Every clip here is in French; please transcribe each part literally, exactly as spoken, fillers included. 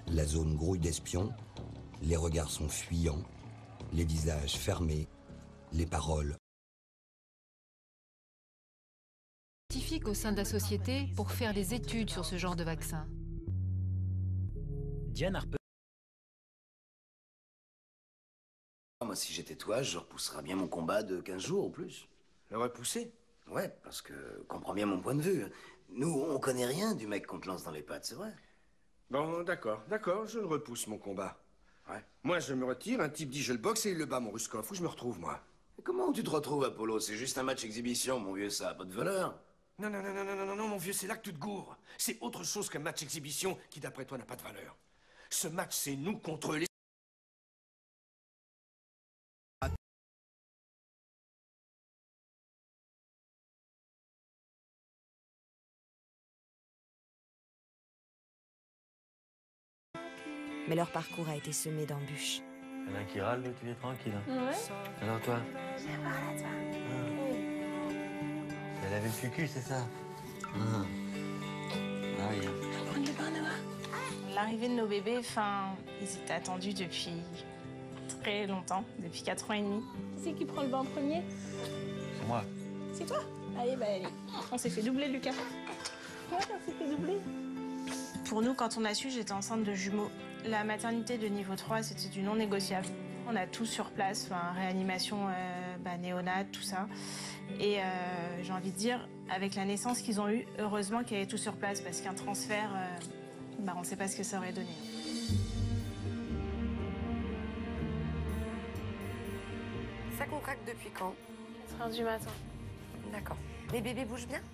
La zone grouille d'espions, les regards sont fuyants, les visages fermés, les paroles. Scientifiques au sein de la société pour faire des études sur ce genre de vaccin. Diane Harper. Moi, si j'étais toi, je repousserais bien mon combat de quinze jours ou plus. Le repousser? Ouais, parce que, comprends bien mon point de vue. Nous, on connaît rien du mec qu'on te lance dans les pattes, c'est vrai. Bon, d'accord, d'accord, je le repousse, mon combat. Ouais. Moi, je me retire, un type dit je le boxe et il le bat, mon Ruskov. Où je me retrouve, moi? Mais comment tu te retrouves, Apollo? C'est juste un match exhibition, mon vieux, ça a pas de valeur. Non, non, non, non, non, non, non, non, mon vieux, c'est là que tu te gourres. C'est autre chose qu'un match exhibition qui, d'après toi, n'a pas de valeur. Ce match, c'est nous contre les... Mais leur parcours a été semé d'embûches. Il y en a un qui râle, tu es tranquille. Ouais. Alors toi? Viens voir là, toi. Elle avait le cucu, c'est ça? Ah, ah oui. Prendre le bain, Noah. L'arrivée de nos bébés, enfin, ils étaient attendus depuis très longtemps, depuis quatre ans et demi. Qui c'est qui prend le bain en premier? C'est moi. C'est toi? Allez, bah allez. On s'est fait doubler, Lucas. Ouais, on s'est fait doubler. Pour nous, quand on a su, j'étais enceinte de jumeaux. La maternité de niveau trois, c'était du non négociable. On a tout sur place, enfin, réanimation, euh, bah, néonat, tout ça. Et euh, j'ai envie de dire, avec la naissance qu'ils ont eue, heureusement qu'il y avait tout sur place, parce qu'un transfert, euh, bah, on ne sait pas ce que ça aurait donné. Ça contracte depuis quand? quatre heures du matin. D'accord. Les bébés bougent bien?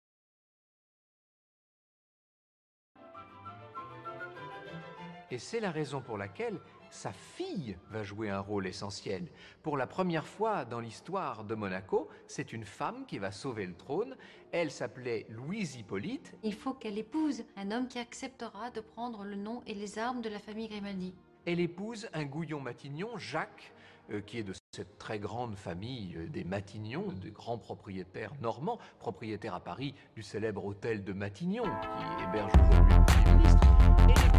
Et c'est la raison pour laquelle sa fille va jouer un rôle essentiel. Pour la première fois dans l'histoire de Monaco, c'est une femme qui va sauver le trône. Elle s'appelait Louise Hippolyte. Il faut qu'elle épouse un homme qui acceptera de prendre le nom et les armes de la famille Grimaldi. Elle épouse un Gouillon-Matignon, Jacques, euh, qui est de cette très grande famille euh, des Matignons, de grands propriétaires normands, propriétaires à Paris du célèbre hôtel de Matignon, qui héberge aujourd'hui le Premier ministre. Et